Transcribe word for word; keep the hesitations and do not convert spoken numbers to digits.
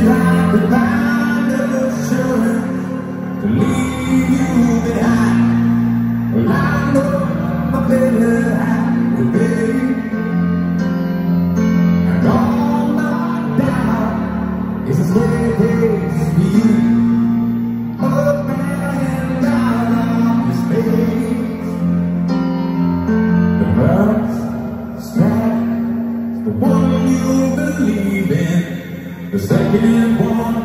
like the bind of assurance to leave you behind. Well, I know my better half will be, and all my doubt is a steady pace for you, up and out of the space. The first step, the one you believe in, the second one